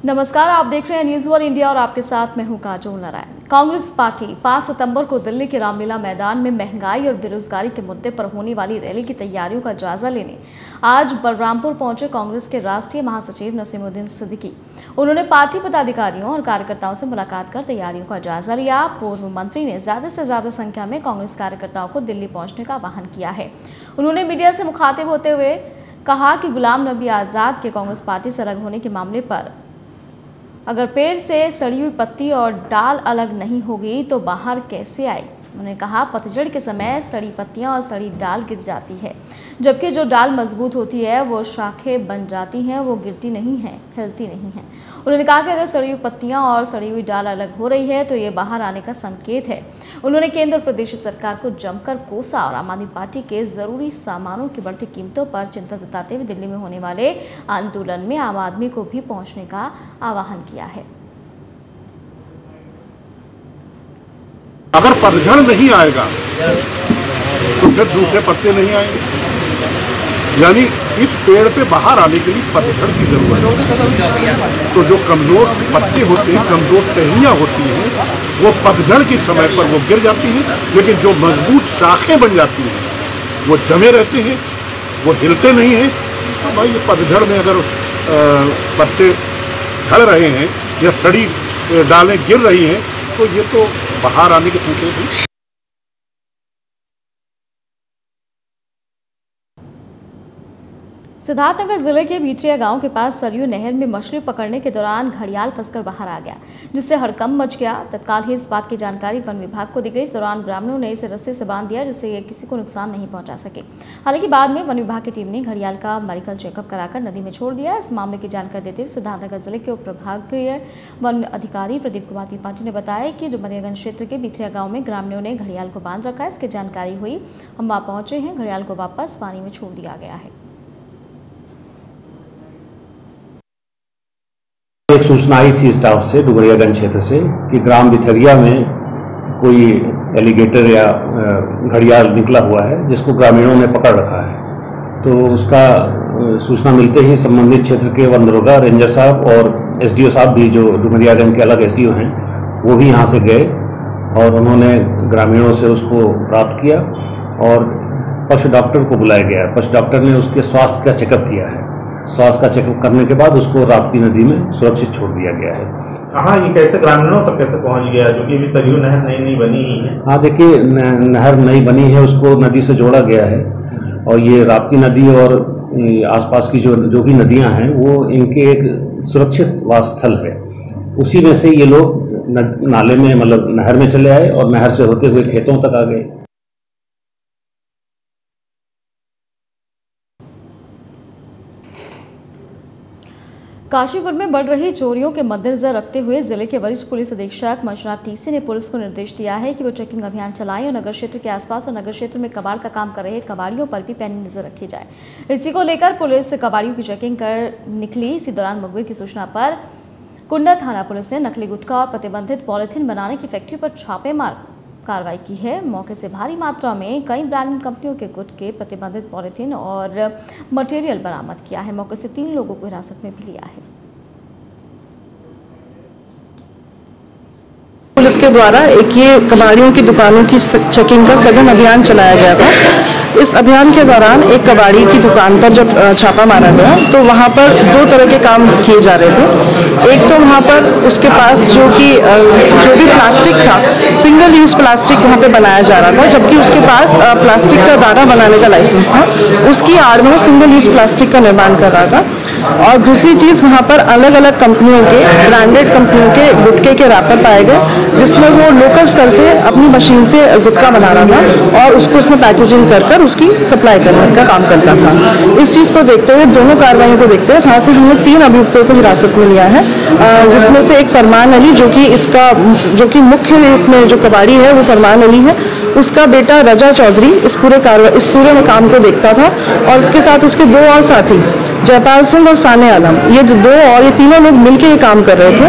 नमस्कार, आप देख रहे हैं न्यूज़ वन इंडिया और आपके साथ मैं हूं काजोल नारायण। कांग्रेस पार्टी 5 सितंबर को दिल्ली के रामलीला मैदान में महंगाई और बेरोजगारी के मुद्दे पर होने वाली रैली की तैयारियों का जायजा लेने आज बलरामपुर पहुंचे कांग्रेस के राष्ट्रीय महासचिव नसीमुद्दीन सिद्दीकी। उन्होंने पार्टी पदाधिकारियों और कार्यकर्ताओं से मुलाकात कर तैयारियों का जायजा लिया। पूर्व मंत्री ने ज्यादा से ज्यादा संख्या में कांग्रेस कार्यकर्ताओं को दिल्ली पहुंचने का आह्वान किया है। उन्होंने मीडिया से मुखातिब होते हुए कहा कि गुलाम नबी आजाद के कांग्रेस पार्टी से अलग होने के मामले पर अगर पेड़ से सड़ी हुई पत्ती और डाल अलग नहीं होगी तो बाहर कैसे आई। उन्होंने कहा, पतझड़ के समय सड़ी पत्तियां और सड़ी डाल गिर जाती है, जबकि जो डाल मजबूत होती है वो शाखें बन जाती हैं, वो गिरती नहीं है, हिलती नहीं है। उन्होंने कहा कि अगर सड़ी हुई पत्तियां और सड़ी हुई डाल अलग हो रही है तो ये बाहर आने का संकेत है। उन्होंने केंद्र और प्रदेश सरकार को जमकर कोसा और आम आदमी पार्टी के जरूरी सामानों की बढ़ती कीमतों पर चिंता जताते हुए दिल्ली में होने वाले आंदोलन में आम आदमी को भी पहुंचने का आह्वान किया है। अगर पतझड़ नहीं आएगा तो फिर दूसरे पत्ते नहीं आएंगे, यानी इस पेड़ पे बाहर आने के लिए पतझड़ की जरूरत है। तो जो कमजोर पत्ते होते हैं, कमजोर टहनियाँ होती हैं, वो पतझड़ के समय पर वो गिर जाती हैं, लेकिन जो मजबूत शाखें बन जाती हैं वो जमे रहते हैं, वो हिलते नहीं हैं। तो भाई ये पतझड़ में अगर पत्ते झड़ रहे हैं या सड़ी डालें गिर रही हैं तो ये तो बाहर आने के संकेत हैं। सिद्धार्थनगर जिले के भित्रिया गांव के पास सरयू नहर में मछली पकड़ने के दौरान घड़ियाल फंसकर बाहर आ गया, जिससे हड़कंप मच गया। तत्काल ही इस बात की जानकारी वन विभाग को दी गई। इस दौरान ग्रामीणों ने इसे रस्सी से बांध दिया, जिससे किसी को नुकसान नहीं पहुंचा सके। हालांकि बाद में वन विभाग की टीम ने घड़ियाल का मेडिकल चेकअप कराकर नदी में छोड़ दिया। इस मामले की जानकारी देते हुए सिद्धार्थनगर जिले के उप प्रभागीय वन अधिकारी प्रदीप कुमार त्रिपाठी ने बताया कि जो मरियागंज क्षेत्र के भित्रिया गाँव में ग्रामीणों ने घड़ियाल को बांध रखा है। इसकी जानकारी हुई, हम वहां पहुंचे हैं। घड़ियाल को वापस पानी में छोड़ दिया गया है। एक सूचना आई थी स्टाफ से डुमरियागंज क्षेत्र से कि ग्राम भिथरिया में कोई एलिगेटर या घड़ियाल निकला हुआ है, जिसको ग्रामीणों ने पकड़ रखा है। तो उसका सूचना मिलते ही संबंधित क्षेत्र के वन दरोगा, रेंजर साहब और एसडीओ साहब भी, जो डुमरियागंज के अलग एसडीओ हैं, वो भी यहाँ से गए और उन्होंने ग्रामीणों से उसको प्राप्त किया और पशु डॉक्टर को बुलाया गया। पशु डॉक्टर ने उसके स्वास्थ्य का चेकअप किया है। स्वास्थ्य का चेकअप करने के बाद उसको राप्ती नदी में सुरक्षित छोड़ दिया गया है। कहाँ ये कैसे ग्रामीणों तक कैसे पहुंच गया, जो कि अभी सरयू नहर नई बनी ही है? हाँ, देखिए, नहर नई बनी है, उसको नदी से जोड़ा गया है और ये राप्ती नदी और आसपास की जो भी नदियां हैं वो इनके एक सुरक्षित वास स्थल है। उसी में से ये लोग नाले में, मतलब नहर में चले आए और नहर से होते हुए खेतों तक आ गए। काशीपुर में बढ़ रही चोरियों के मद्देनजर रखते हुए जिले के वरिष्ठ पुलिस अधीक्षक मंजुनाथ टीसी ने पुलिस को निर्देश दिया है कि वो चेकिंग अभियान चलाएं और नगर क्षेत्र के आसपास और नगर क्षेत्र में कबाड़ का काम कर रहे कबाड़ियों पर भी पैनी नजर रखी जाए। इसी को लेकर पुलिस कबाड़ियों की चेकिंग कर निकली। इसी दौरान मुखबिर की सूचना पर कुंडा थाना पुलिस ने नकली गुटखा और प्रतिबंधित पॉलिथीन बनाने की फैक्ट्री पर छापेमार कार्रवाई की है। मौके से भारी मात्रा में कई ब्रांडेड कंपनियों के गुटखे, प्रतिबंधित पॉलिथीन और मटेरियल बरामद किया है। मौके से 3 लोगों को हिरासत में भी लिया है। पुलिस के द्वारा एक ये कबाड़ियों की दुकानों की चेकिंग का सघन अभियान चलाया गया था। इस अभियान के दौरान एक कबाड़ी की दुकान पर जब छापा मारा गया तो वहाँ पर 2 तरह के काम किए जा रहे थे। एक तो वहाँ पर उसके पास जो भी प्लास्टिक था, सिंगल यूज प्लास्टिक वहाँ पे बनाया जा रहा था, जबकि उसके पास प्लास्टिक का दाना बनाने का लाइसेंस था। उसकी आड़ में वो सिंगल यूज प्लास्टिक का निर्माण कर रहा था। और दूसरी चीज़, वहाँ पर अलग अलग कंपनियों के, ब्रांडेड कंपनियों के गुटखे के रैपर पाए गए, जिसमें वो लोकल स्तर से अपनी मशीन से गुटखा बना रहा था और उसको उसमें पैकेजिंग कर उसकी सप्लाई करने का काम करता था। इस चीज़ को देखते हुए, दोनों कार्रवाइयों को देखते हुए वहाँ से हमने 3 अभियुक्तों को हिरासत में लिया है, जिसमें से एक फरमान अली, जो कि मुख्य इसमें जो कबाड़ी है वो फरमान अली है। उसका बेटा रजा चौधरी इस पूरे काम को देखता था और इसके साथ उसके 2 और साथी, जयपाल सिंह और साने आलम, ये 2 और ये तीनों लोग मिलकर ये काम कर रहे थे।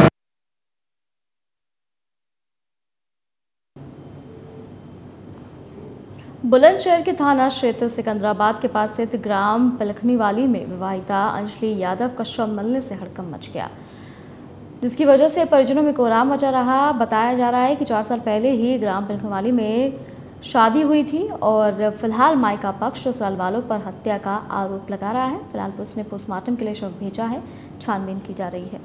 बुलंदशहर के थाना क्षेत्र सिकंदराबाद के पास स्थित ग्राम पलखनीवाली में विवाहिता अंजलि यादव का शव मिलने से हड़कंप मच गया। जिसकी वजह से परिजनों में कोहराम मचा रहा। बताया जा रहा है कि 4 साल पहले ही ग्राम पिलखवाली में शादी हुई थी और फिलहाल मायका पक्ष ससुराल वालों पर हत्या का आरोप लगा रहा है। फिलहाल पुलिस ने पोस्टमार्टम के लिए शव भेजा है, छानबीन की जा रही है।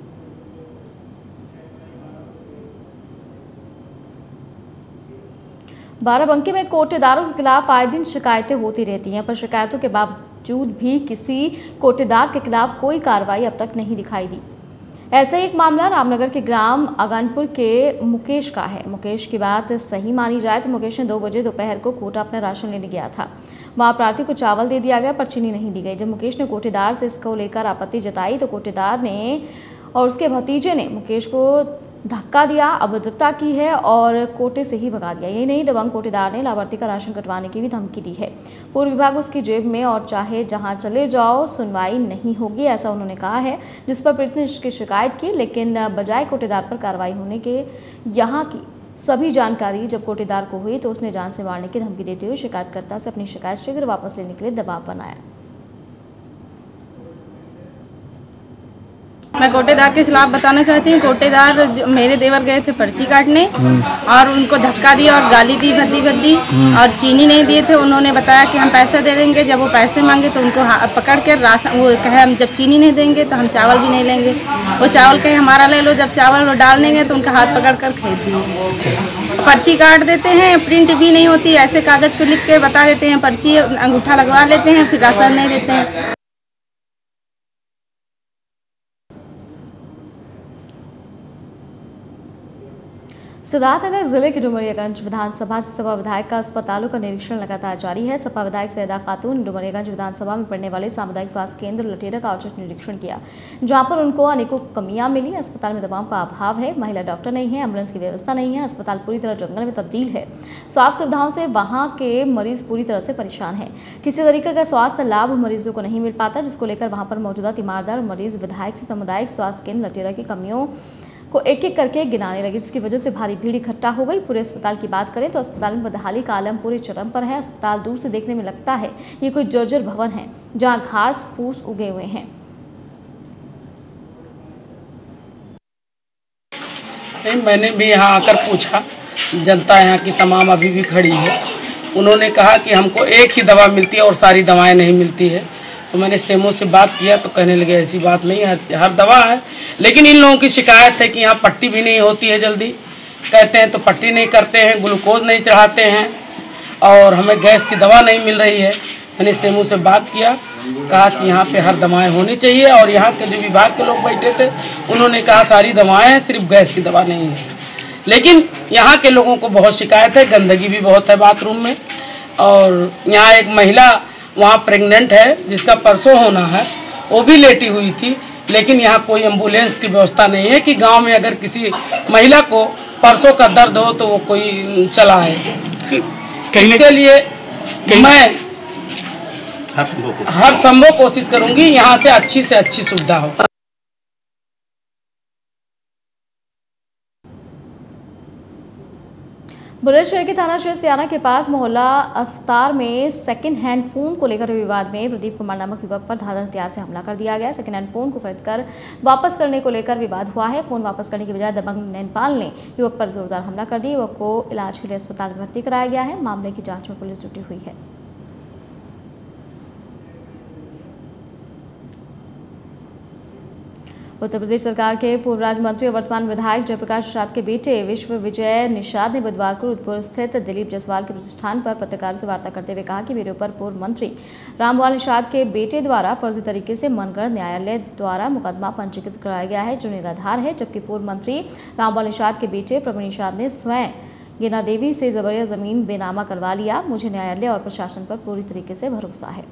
बाराबंकी में कोटेदारों के खिलाफ आए दिन शिकायतें होती रहती हैं, पर शिकायतों के बावजूद भी किसी कोटेदार के खिलाफ कोई कार्रवाई अब तक नहीं दिखाई दी। ऐसा एक मामला रामनगर के ग्राम अगानपुर के मुकेश का है। मुकेश की बात सही मानी जाए तो मुकेश ने 2 बजे दोपहर को कोटा अपना राशन लेने गया था। वहां प्रार्थी को चावल दे दिया गया पर चीनी नहीं दी गई। जब मुकेश ने कोटेदार से इसको लेकर आपत्ति जताई तो कोटेदार ने और उसके भतीजे ने मुकेश को धक्का दिया, अभद्रता की है और कोटे से ही भगा दिया। यही नहीं, दबंग कोटेदार ने लाभार्थी का राशन कटवाने की भी धमकी दी है। पूर्व विभाग उसकी जेब में और चाहे जहां चले जाओ सुनवाई नहीं होगी, ऐसा उन्होंने कहा है। जिस पर पीड़ित ने इसकी शिकायत की, लेकिन बजाय कोटेदार पर कार्रवाई होने के यहाँ की सभी जानकारी जब कोटेदार को हुई तो उसने जान से मारने की धमकी देते हुए शिकायतकर्ता से अपनी शिकायत शीघ्र वापस लेने के लिए दबाव बनाया। मैं कोटेदार के खिलाफ बताना चाहती हूँ। कोटेदार मेरे देवर गए थे पर्ची काटने और उनको धक्का दिया और गाली दी भद्दी और चीनी नहीं दिए थे। उन्होंने बताया कि हम पैसे दे देंगे। जब वो पैसे मांगे तो उनको पकड़ कर राशन, वो कहे हम जब चीनी नहीं देंगे तो हम चावल भी नहीं लेंगे। वो चावल कहे हमारा ले लो। जब चावल वो डाल देंगे तो उनका हाथ पकड़ कर खरीद दिए। पर्ची काट देते हैं, प्रिंट भी नहीं होती, ऐसे कागज पे लिख के बता देते हैं पर्ची, अंगूठा लगवा लेते हैं, फिर राशन नहीं देते हैं। सिद्धार्थनगर जिले के डुमरियागंज विधानसभा से सपा विधायक का अस्पतालों का निरीक्षण लगातार जारी है। सपा विधायक सैदा खातून डुमरियागंज विधानसभा में पड़ने वाले सामुदायिक स्वास्थ्य केंद्र लटेरा का औचक निरीक्षण किया, जहां पर उनको अनेकों कमियां मिली। अस्पताल में दवाओं का अभाव है, महिला डॉक्टर नहीं है, एम्बुलेंस की व्यवस्था नहीं है, अस्पताल पूरी तरह जंगल में तब्दील है। स्वास्थ्य सुविधाओं से वहाँ के मरीज पूरी तरह से परेशान है। किसी तरीके का स्वास्थ्य लाभ मरीजों को नहीं मिल पाता, जिसको लेकर वहाँ पर मौजूदा तीमारदार मरीज विधायक से सामुदायिक स्वास्थ्य केंद्र लटेरा की कमियों को एक एक करके गिनाने लगे, जिसकी वजह से भारी भीड़ इकट्ठा हो गई। पूरे अस्पताल की बात करें तो अस्पताल में बदहाली का आलम पूरे चरम पर है। अस्पताल दूर से देखने में लगता है ये कोई जर्जर भवन है जहां घास फूस उगे हुए हैं। नहीं, मैंने भी यहाँ आकर पूछा, जनता यहाँ की तमाम अभी भी खड़ी है। उन्होंने कहा कि हमको एक ही दवा मिलती है और सारी दवाएं नहीं मिलती है। तो मैंने सेमो से बात किया तो कहने लगे ऐसी बात नहीं है, हर दवा है। लेकिन इन लोगों की शिकायत है कि यहाँ पट्टी भी नहीं होती है जल्दी, कहते हैं तो पट्टी नहीं करते हैं, ग्लूकोज नहीं चढ़ाते हैं और हमें गैस की दवा नहीं मिल रही है। मैंने सेमो से बात किया, कहा कि यहाँ पे हर दवाएं होनी चाहिए और यहाँ के जो विभाग के लोग बैठे थे उन्होंने कहा सारी दवाएं हैं, सिर्फ गैस की दवा नहीं है। लेकिन यहाँ के लोगों को बहुत शिकायत है, गंदगी भी बहुत है बाथरूम में। और यहाँ एक महिला वहाँ प्रेग्नेंट है जिसका परसों होना है, वो भी लेटी हुई थी। लेकिन यहाँ कोई एम्बुलेंस की व्यवस्था नहीं है कि गांव में अगर किसी महिला को परसों का दर्द हो तो वो कोई चला है। इसके लिए मैं हर संभव कोशिश करूंगी यहाँ से अच्छी सुविधा हो। बुलंदशहर के थाना क्षेत्र सियाना के पास मोहल्ला अस्तार में सेकंड हैंड फोन को लेकर विवाद में प्रदीप कुमार नामक युवक पर धारदार हथियार से हमला कर दिया गया। सेकंड हैंड फोन को खरीदकर वापस करने को लेकर विवाद हुआ है। फोन वापस करने की बजाय दबंग नैनपाल ने युवक पर जोरदार हमला कर दिया। युवक को इलाज के लिए अस्पताल में भर्ती कराया गया है। मामले की जाँच में पुलिस जुटी हुई है। उत्तर प्रदेश सरकार के पूर्व राज्य मंत्री और वर्तमान विधायक जयप्रकाश निषाद के बेटे विश्व विजय निषाद ने बुधवार को रुद्रपुर स्थित दिलीप जायसवाल के प्रतिष्ठान पर पत्रकारों से वार्ता करते हुए कहा कि मेरे ऊपर पूर्व मंत्री रामभुआल निषाद के बेटे द्वारा फर्जी तरीके से मनगढ़ न्यायालय द्वारा मुकदमा पंजीकृत कराया गया है, जो निराधार है। जबकि पूर्व मंत्री रामभुआल निषाद के बेटे प्रवीण निषाद ने स्वयं गिना देवी से जबरिया जमीन बेनामा करवा लिया। मुझे न्यायालय और प्रशासन पर पूरी तरीके से भरोसा है।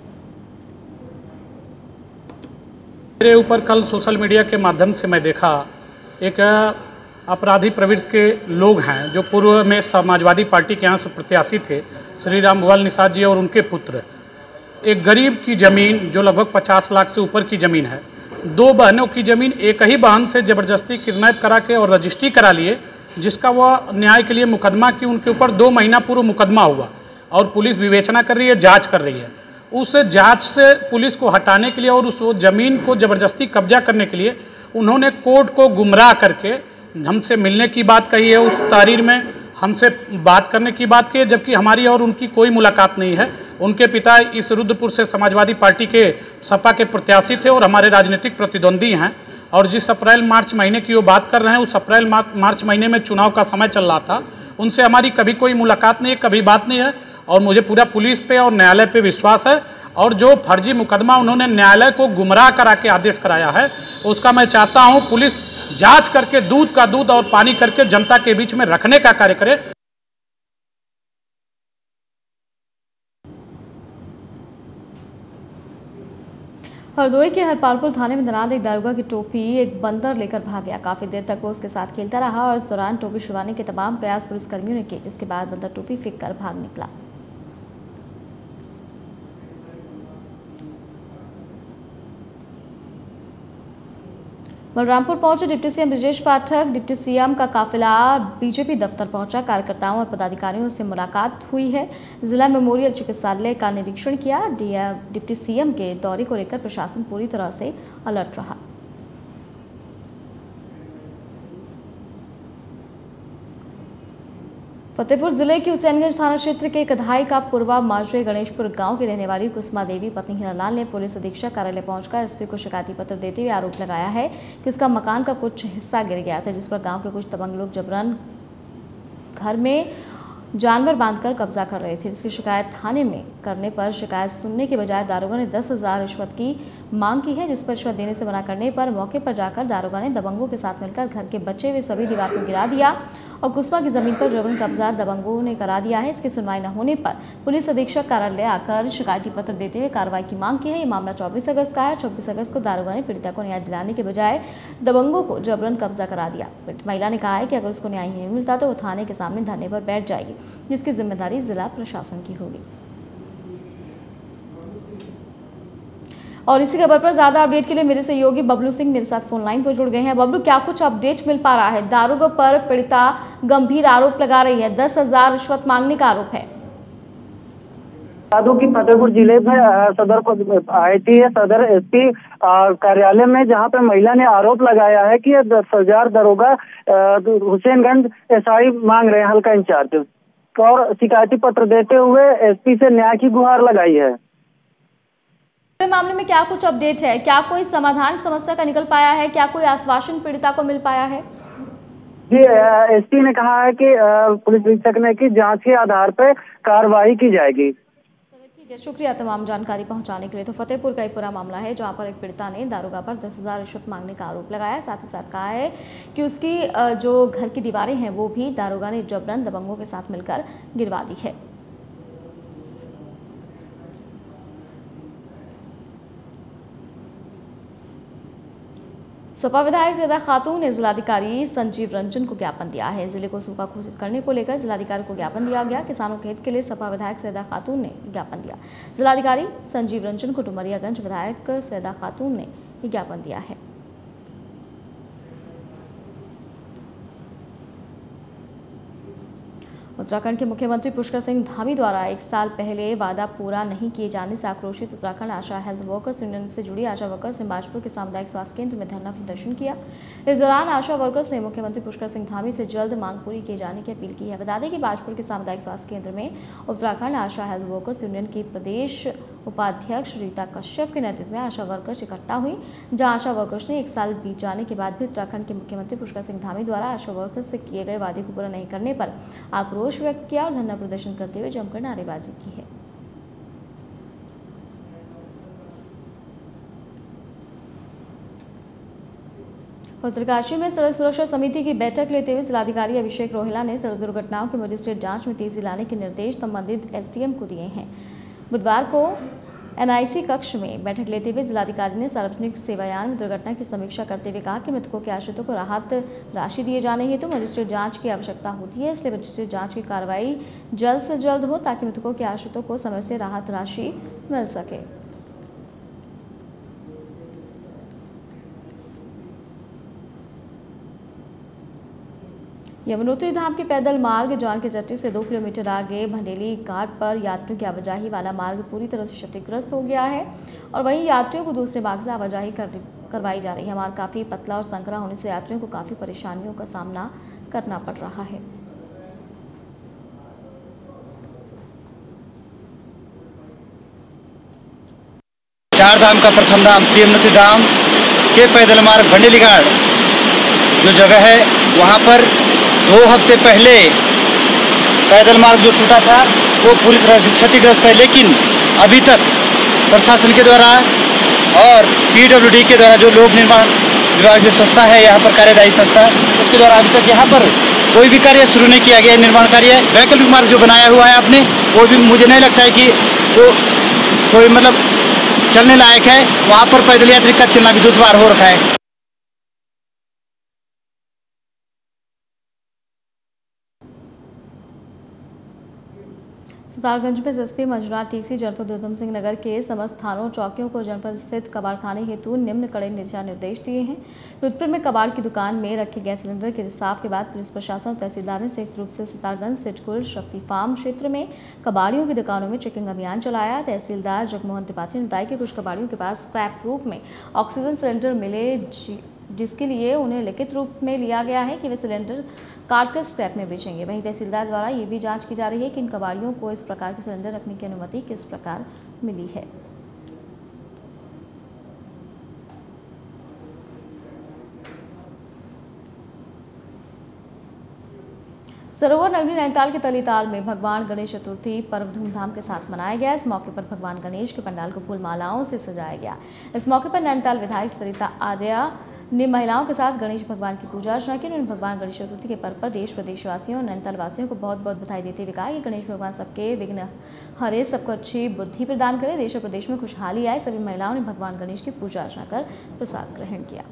मेरे ऊपर कल सोशल मीडिया के माध्यम से मैं देखा एक अपराधी प्रवृत्ति के लोग हैं जो पूर्व में समाजवादी पार्टी के यहाँ से प्रत्याशी थे, श्री रामभुआल निषाद जी और उनके पुत्र। एक गरीब की ज़मीन जो लगभग 50 लाख से ऊपर की ज़मीन है, 2 बहनों की ज़मीन एक ही बहन से ज़बरदस्ती किडनैप करा के और रजिस्ट्री करा लिए, जिसका वह न्याय के लिए मुकदमा की उनके ऊपर 2 महीना पूर्व मुकदमा हुआ और पुलिस विवेचना कर रही है, जाँच कर रही है। उस जांच से पुलिस को हटाने के लिए और उस ज़मीन को ज़बरदस्ती कब्जा करने के लिए उन्होंने कोर्ट को गुमराह करके हमसे मिलने की बात कही है, उस तारीर में हमसे बात करने की बात की है, जबकि हमारी और उनकी कोई मुलाकात नहीं है। उनके पिता इस रुद्रपुर से समाजवादी पार्टी के सपा के प्रत्याशी थे और हमारे राजनीतिक प्रतिद्वंदी हैं। और जिस अप्रैल मार्च महीने की वो बात कर रहे हैं, उस अप्रैल मार्च महीने में चुनाव का समय चल रहा था। उनसे हमारी कभी कोई मुलाकात नहीं है, कभी बात नहीं है। और मुझे पूरा पुलिस पे और न्यायालय पे विश्वास है। और जो फर्जी मुकदमा उन्होंने न्यायालय को गुमराह करा के आदेश कराया है, उसका मैं चाहता हूं पुलिस जांच करके दूध का दूध और पानी करके जनता के बीच में रखने का कार्य करे। हरदोई के हरपालपुर थाने में तैनात एक दारोगा की टोपी एक बंदर लेकर भाग गया। काफी देर तक वो उसके साथ खेलता रहा और इस दौरान टोपी छुड़वाने के तमाम प्रयास पुलिसकर्मियों ने किए, जिसके बाद बंदर टोपी फेंक कर भाग निकला। बलरामपुर पहुंचे deputy CM Brajesh Pathak. Deputy CM का काफिला बीजेपी दफ्तर पहुंचा। कार्यकर्ताओं और पदाधिकारियों से मुलाकात हुई है। जिला मेमोरियल चिकित्सालय का निरीक्षण किया। डिप्टी सीएम के दौरे को लेकर प्रशासन पूरी तरह से अलर्ट रहा। फतेहपुर जिले के हुसैनगंज थाना क्षेत्र के कधाई का पूर्वा माजरे गणेशपुर गांव की रहने वाली कुसुमा देवी पत्नी हीरालाल ने पुलिस अधीक्षक कार्यालय पहुंचकर एसपी को शिकायती पत्र देते हुए आरोप लगाया है कि उसका मकान का कुछ हिस्सा गिर गया था, जिस पर गांव के कुछ दबंग लोग जबरन घर में जानवर बांधकर कब्जा कर रहे थे, जिसकी शिकायत थाने में करने पर शिकायत सुनने के बजाय दारोगा ने 10,000 रिश्वत की मांग की है, जिस पर रिश्वत देने से मना करने पर मौके पर जाकर दारोगा ने दबंगों के साथ मिलकर घर के बचे हुए सभी दीवार को गिरा दिया और कुसुमा की जमीन पर जबरन कब्जा दबंगों ने करा दिया है। इसकी सुनवाई न होने पर पुलिस अधीक्षक कार्यालय आकर शिकायती पत्र देते हुए कार्रवाई की मांग की है। ये मामला 24 अगस्त का है। 24 अगस्त को दारोगा ने पीड़िता को न्याय दिलाने के बजाय दबंगों को जबरन कब्जा करा दिया। पीड़ित महिला ने कहा है कि अगर उसको न्याय नहीं मिलता तो वो थाने के सामने धरने पर बैठ जाएगी, जिसकी जिम्मेदारी जिला प्रशासन की होगी। और इसी खबर पर ज्यादा अपडेट के लिए मेरे सहयोगी बबलू सिंह मेरे साथ फोन लाइन पर जुड़ गए हैं। बबलू, क्या कुछ अपडेट मिल पा रहा है? दारोगा पर पीड़िता गंभीर आरोप लगा रही है, 10,000 रिश्वत मांगने का आरोप है। साधु की फतेहपुर जिले में सदर आईटी सदर एसपी कार्यालय में, जहां पे महिला ने आरोप लगाया है कि 10,000 दारोगा हुसैनगंज एसआई मांग रहे हैं, हल्का इंचार्ज, और शिकायती पत्र देते हुए एसपी से न्याय की गुहार लगाई है। मामले में क्या कुछ अपडेट है? क्या कोई समाधान समस्या का निकल पाया है? क्या कोई आश्वासन पीड़िता को मिल पाया है? जी, एसपी ने कहा है कि पुलिस अधीक्षक ने कि जांच के आधार पर कार्रवाई की जाएगी। ठीक है, शुक्रिया तमाम जानकारी पहुंचाने के लिए। तो फतेहपुर का एक पूरा मामला है जहां पर एक पीड़िता ने दारोगा पर 10,000 रिश्वत मांगने का आरोप लगाया। साथ ही साथ कहा है कि उसकी जो घर की दीवारें हैं वो भी दारोगा ने जबरन दबंगों के साथ मिलकर गिरवा दी है। सपा विधायक सैदा खातून ने जिलाधिकारी संजीव रंजन को ज्ञापन दिया है। जिले को सूखा घोषित करने को लेकर जिलाधिकारी को ज्ञापन दिया गया। किसानों के हित के लिए सपा विधायक सैदा खातून ने ज्ञापन दिया। जिलाधिकारी संजीव रंजन को डुमरियागंज विधायक सैदा खातून ने ज्ञापन दिया है। उत्तराखंड के मुख्यमंत्री पुष्कर सिंह धामी द्वारा 1 साल पहले वादा पूरा नहीं किए जाने से आक्रोशित Uttarakhand Asha health workers union से जुड़ी आशा वर्कर्स ने बाजपुर के सामुदायिक स्वास्थ्य केंद्र में धरना प्रदर्शन किया। इस दौरान आशा वर्कर्स ने मुख्यमंत्री पुष्कर सिंह धामी से जल्द मांग पूरी किए जाने की अपील की है। बता दें कि बाजपुर के सामुदायिक स्वास्थ्य केंद्र में Uttarakhand Asha health workers union की प्रदेश उपाध्यक्ष रीता कश्यप के नेतृत्व में आशा वर्कर्स इकट्ठा हुई, जहां आशा वर्कर्स ने 1 साल बीत जाने के बाद भी उत्तराखंड के मुख्यमंत्री पुष्कर सिंह धामी द्वारा आशा वर्कर्स से किए गए वादे को पूरा नहीं करने पर आक्रोश व्यक्त किया और धरना प्रदर्शन करते हुए जमकर नारेबाजी की है। उत्तरकाशी में सड़क सुरक्षा समिति की बैठक लेते हुए जिलाधिकारी अभिषेक रोहिला ने सड़क दुर्घटनाओं की मजिस्ट्रेट जांच में तेजी लाने के निर्देश संबंधित एसडीएम को दिए हैं। बुधवार को एनआईसी कक्ष में बैठक लेते हुए जिलाधिकारी ने सार्वजनिक सेवायान में दुर्घटना की समीक्षा करते हुए कहा कि मृतकों के आश्रितों को राहत राशि दिए जाने हेतु मजिस्ट्रेट जांच की आवश्यकता होती है, इसलिए मजिस्ट्रेट जांच की कार्रवाई जल्द से जल्द हो ताकि मृतकों के आश्रितों को समय से राहत राशि मिल सके। यमुनोत्री धाम के पैदल मार्ग जान के चट्टी से 2 किलोमीटर आगे भंडेली घाट पर यात्रियों की आवाजाही वाला मार्ग पूरी तरह से क्षतिग्रस्त हो गया है और वहीं यात्रियों को दूसरे मार्ग से आवाजाही करवाई जा रही है। मार्ग काफ़ी पतला और संकरा होने से यात्रियों को काफ़ी परेशानियों का सामना करना पड़ रहा है। चार धाम का प्रथम धाम श्री अमृति धाम के पैदल मार्ग भंडेलीघाट जो जगह है, वहाँ पर 2 हफ्ते पहले पैदल मार्ग जो टूटा था वो पूरी तरह से क्षतिग्रस्त है, लेकिन अभी तक प्रशासन के द्वारा और PWD के द्वारा जो लोक निर्माण विभाग जो संस्था है, यहाँ पर कार्यदायी संस्था, उसके द्वारा अभी तक यहाँ पर कोई भी कार्य शुरू नहीं किया गया। निर्माण कार्य वैकल्पिक मार्ग जो बनाया हुआ है आपने, वो भी मुझे नहीं लगता है कि वो कोई मतलब चलने लायक है। वहाँ पर पैदल यात्री का चलना भी दुश्वार हो रखा है। सितारगंज में एसएसपी मंजुनाथ TC जनपद उधम सिंह नगर के समस्त थानों चौकियों को जनपद स्थित कबाड़खाने हेतु निम्न कड़े दिशा निर्देश दिए हैं। रुद्रपुर में कबाड़ की दुकान में रखे गैस सिलेंडर के रिसाव के बाद पुलिस प्रशासन और तहसीलदार ने संयुक्त रूप से सितारगंज सिटकुल शक्ति फार्म क्षेत्र में कबाड़ियों की दुकानों में चेकिंग अभियान चलाया। तहसीलदार जगमोहन त्रिपाठी ने बताया कि कुछ कबाड़ियों के पास स्क्रैप रूप में ऑक्सीजन सिलेंडर मिले, जिसके लिए उन्हें लिखित रूप में लिया गया है कि वे सिलेंडर काटकर स्क्रैप में बेचेंगे। वहीं तहसीलदार द्वारा ये भी जांच की जा रही है कि इन कबाड़ियों को इस प्रकार के सिलेंडर रखने की अनुमति किस प्रकार मिली है। सरोवर नगरी नैनीताल के तलीताल में भगवान गणेश चतुर्थी पर्व धूमधाम के साथ मनाया गया। इस मौके पर भगवान गणेश के पंडाल को फूल मालाओं से सजाया गया। इस मौके पर नैनीताल विधायक सरिता आर्या ने महिलाओं के साथ गणेश भगवान की पूजा अर्चना की। उन्होंने भगवान गणेश चतुर्थी के पर्व पर देश प्रदेशवासियों और नैनीताल वासियों को बहुत बहुत बधाई देते हुए कहा कि गणेश भगवान सबके विघ्न हरे, सबको अच्छी बुद्धि प्रदान करे, देश और प्रदेश में खुशहाली आए। सभी महिलाओं ने भगवान गणेश की पूजा अर्चना कर प्रसाद ग्रहण किया।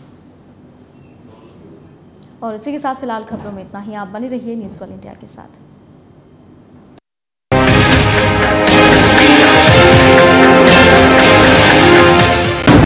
और इसी के साथ फिलहाल खबरों में इतना ही। आप बने रहिए न्यूज़ 1 इंडिया के साथ।